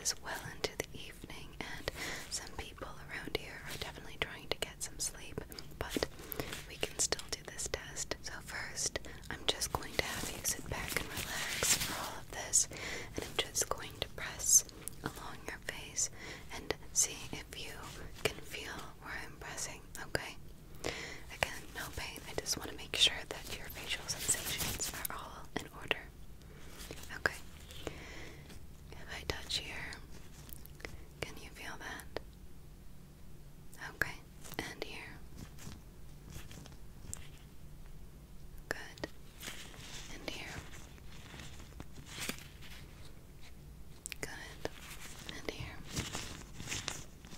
is well into the evening, and some people around here are definitely trying to get some sleep, but we can still do this test. So first, I'm just going to have you sit back and relax for all of this, and I'm just going to press along your face and see if you can feel where I'm pressing, okay? Again, no pain. I just want to make sure that your facial sensations are all in order. Okay. If I touch here, can you feel that? Okay. And here. Good. And here. Good. And here.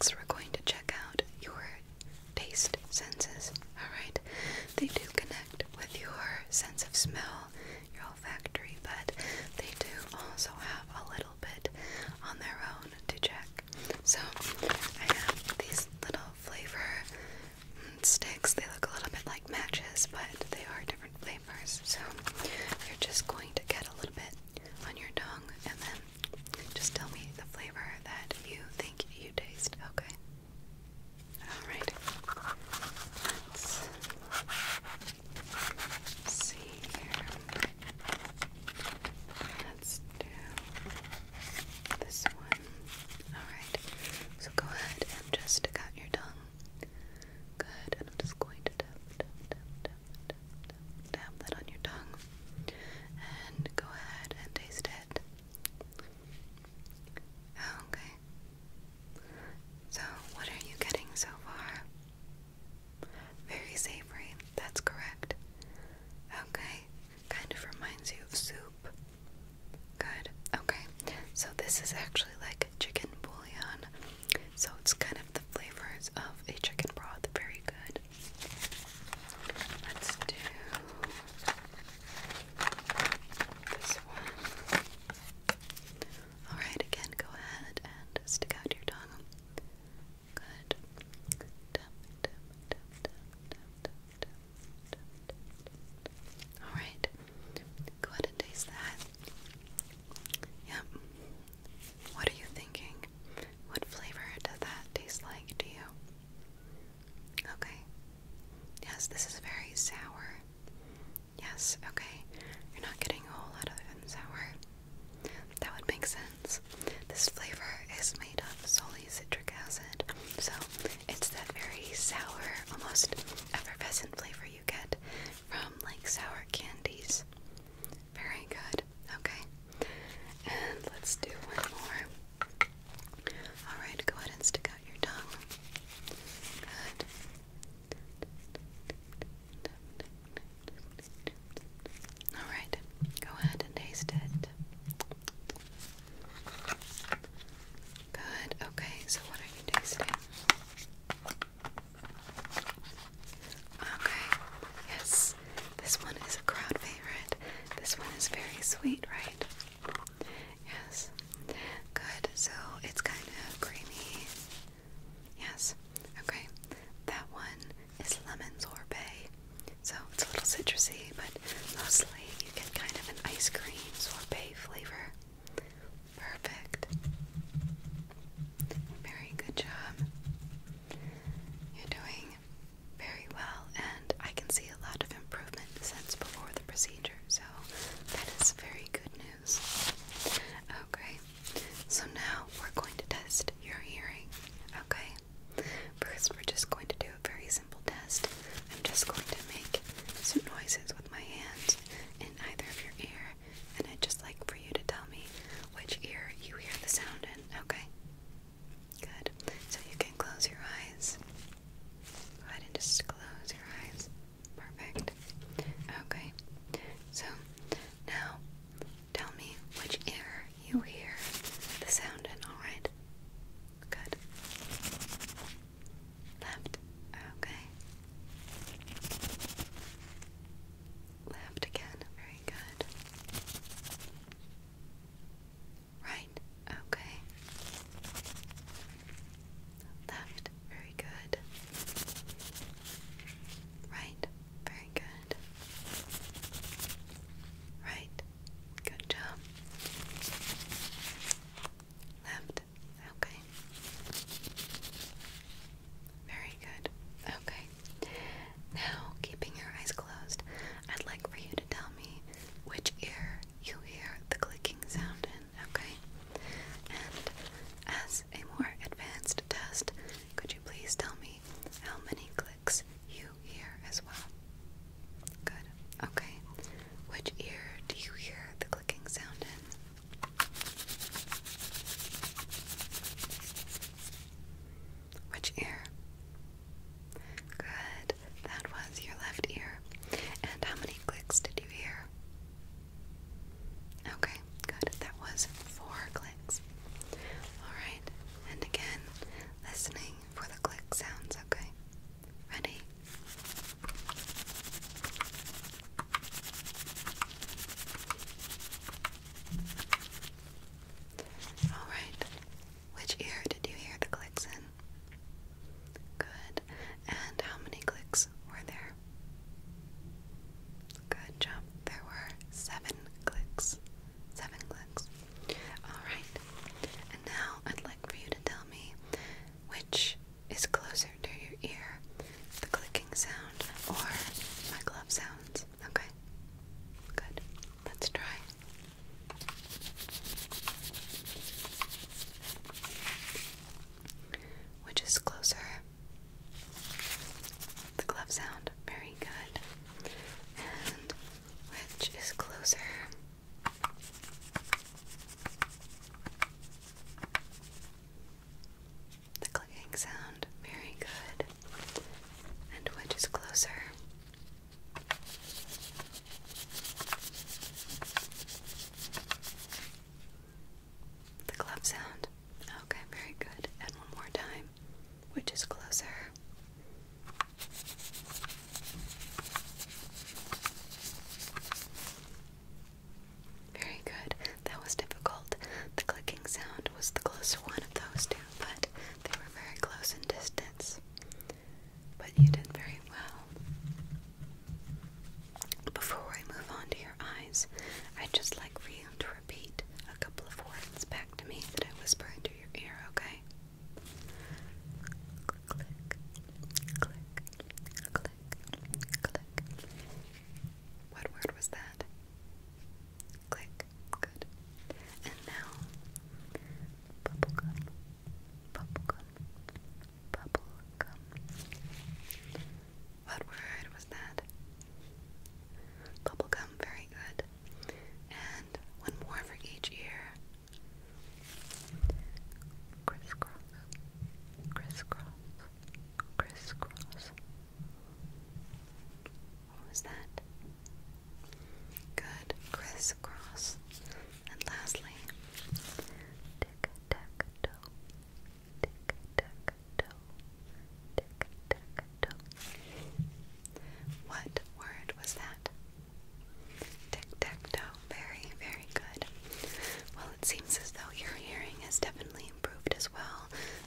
next we're going to check out your taste senses. Alright? They do connect with your sense of smell, your olfactory, but they do also have a little bit on their own to check. So I have these little flavor sticks. They look a little bit like matches, but they are different flavors. So you're just going to get a little bit on your tongue and then just tell me the flavor that you think you taste, okay? Alright. Let's see here. Let's do this one. Alright. So go ahead and just stick out your tongue. Good. And I'm just going to tap that on your tongue. And go ahead and taste it. Okay. So, what are you getting so far? Very savory, that's correct. Okay, kind of reminds you of soup. Good, okay. So this is actually like chicken bouillon. So it's kind of the flavors of a chicken broth. Very good. Let's do this one. Alright, again, go ahead and stick out your tongue. Good. Alright, go ahead and taste that. Yep. What are you thinking? What flavor does that taste like to you? Okay. Yes, this is very sour. Yes, okay. You're not getting a whole lot other than sour. That would make sense. This flavor is made of solely citric acid, so it's that very sour, almost effervescent flavor you get from like sour candies. Very good. Okay. And let's do one more. Alright, go ahead and stick out your tongue. Good. Alright, go ahead and taste it. Good, okay, so what are you tasting? Okay, yes, this one is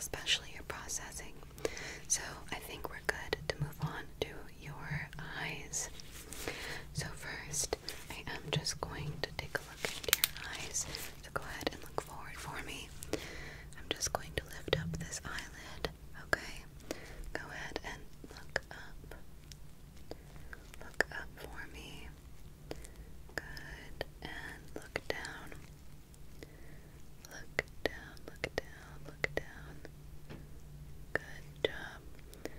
especially your processing. So I think we're good to move on to your eyes. So first, I am just going to take a look into your eyes. So go ahead and look forward for me. I'm just going to lift up this eyelid, okay? Go ahead and look up. Look up for me. Good. And look down. Look down, look down, look down. Good job.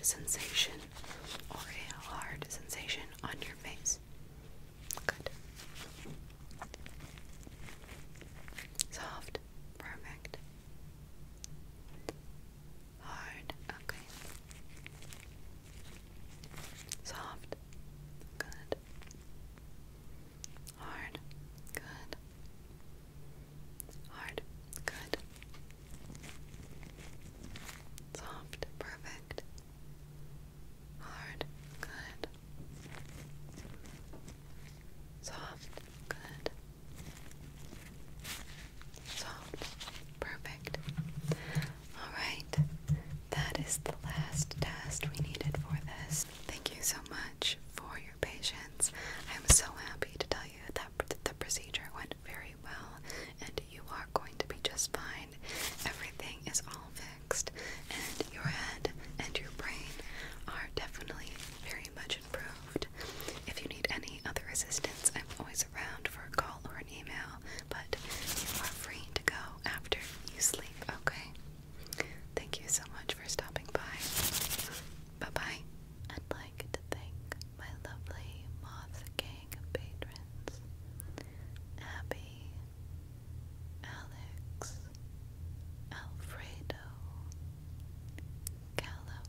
sensation or a hard sensation on your face? Good. Soft. Perfect. Hard. Okay. Soft. Good. Hard. Good. Hard. Good. Soft. Perfect. Hard. Good. Soft. Good. Soft. Perfect. Alright. That is the last test we needed for this. Thank you so much for your patience. I'm so happy to tell you that the procedure went very well and you are going to be just fine. Everything is all fixed and your head and your brain are definitely very much improved. If you need any other assistance, I'm always around for a call or an email, but you are free to go after you sleep, okay? Thank you so much for stopping by. Bye-bye. I'd like to thank my lovely Moth Gang patrons, Abby, Alex, Alfredo, Callum,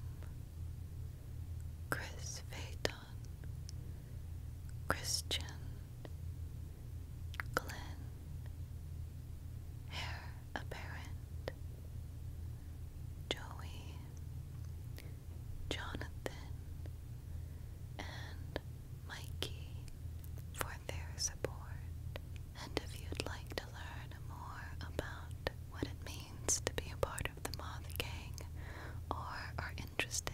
Chris Phaeton, Christian, Glenn, Hair Apparent, Joey, Jonathan, and Mikey for their support. And if you'd like to learn more about what it means to be a part of the Moth Gang, or are interested